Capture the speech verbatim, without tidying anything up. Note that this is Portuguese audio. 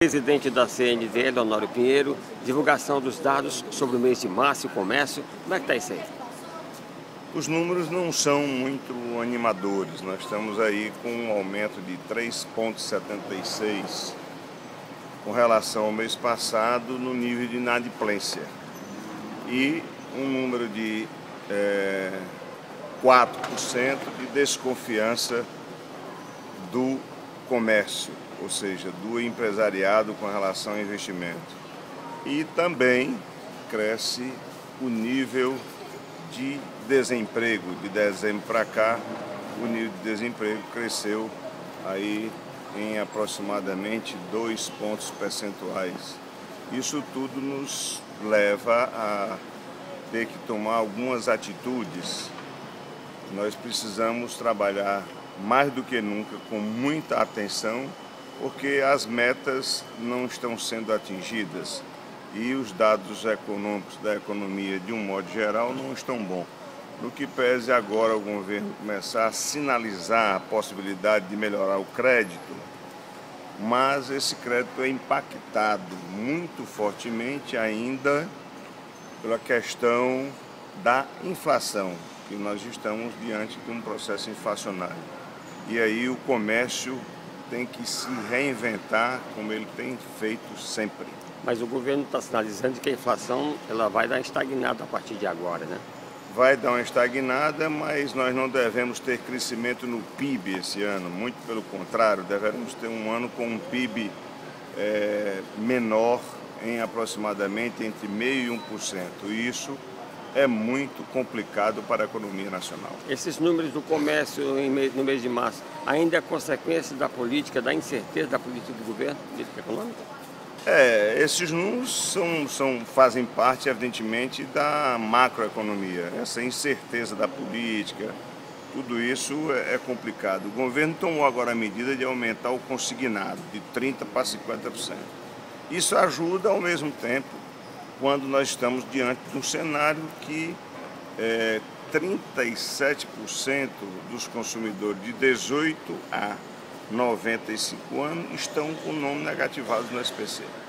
Presidente da C N D L, Honório Pinheiro, divulgação dos dados sobre o mês de março e comércio. Como é que está isso aí? Os números não são muito animadores. Nós estamos aí com um aumento de três vírgula setenta e seis com relação ao mês passado no nível de inadimplência e um número de é, quatro por cento de desconfiança do comércio, ou seja, do empresariado com relação ao investimento. E também cresce o nível de desemprego. De dezembro para cá, o nível de desemprego cresceu aí em aproximadamente dois pontos percentuais. Isso tudo nos leva a ter que tomar algumas atitudes. Nós precisamos trabalhar mais do que nunca com muita atenção, porque as metas não estão sendo atingidas e os dados econômicos da economia, de um modo geral, não estão bons. No que pese agora o governo começar a sinalizar a possibilidade de melhorar o crédito, mas esse crédito é impactado muito fortemente ainda pela questão da inflação, que nós estamos diante de um processo inflacionário. E aí o comércio tem que se reinventar como ele tem feito sempre. Mas o governo está sinalizando que a inflação ela vai dar estagnada a partir de agora, né? Vai dar uma estagnada, mas nós não devemos ter crescimento no P I B esse ano. Muito pelo contrário, devemos ter um ano com um P I B é, menor em aproximadamente entre zero vírgula cinco por cento e um por cento. E isso é muito complicado para a economia nacional. Esses números do comércio no mês de março ainda é consequência da política, da incerteza da política do governo, política econômica? É, esses números são, são, fazem parte, evidentemente, da macroeconomia. Essa incerteza da política, tudo isso é, é complicado. O governo tomou agora a medida de aumentar o consignado de trinta por cento para cinquenta por cento. Isso ajuda, ao mesmo tempo, quando nós estamos diante de um cenário que é, trinta e sete por cento dos consumidores de dezoito a noventa e cinco anos estão com o nome negativado no S P C.